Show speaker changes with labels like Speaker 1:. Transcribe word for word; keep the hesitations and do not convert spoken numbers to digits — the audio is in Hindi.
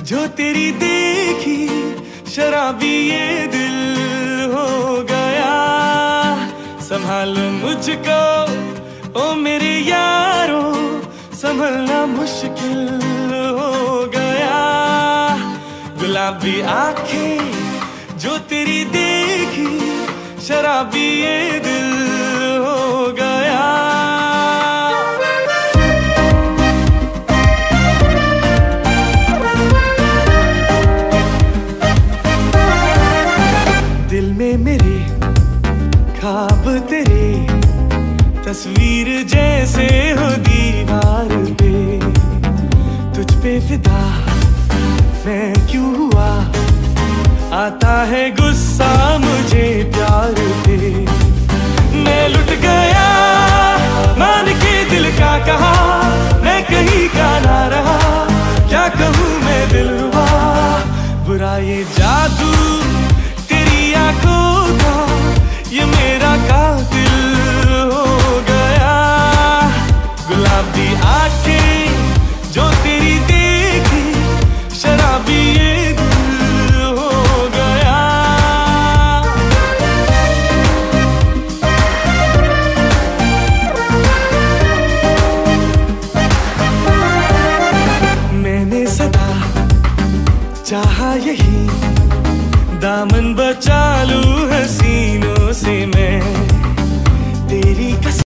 Speaker 1: जो तेरी देखी शराबी ये दिल हो गया। संभालो मुझको ओ मेरे यारो, संभलना मुश्किल हो गया। गुलाबी आंखें जो तेरी देखी शराबी ये दिल हो गया। दिल में मेरे ख्वाब तेरे, तस्वीर जैसे हो दीवार पे। तुझ पे फिदा मैं क्यों हुआ, आता है गुस्सा मुझे प्यार पे। मैं लुट गया मान के दिल का कहा, मैं कहीं का ना रहा। क्या कहूँ मैं दिलरुबा, बुरा ये जादू तेरी आंखों का, ये मेरा कातिल हो गया। गुलाबी आंखें जो तेरी देखी शराबी ये दिल हो गया। मैंने सदा चाहा यही, दामन बचा लूं हंसी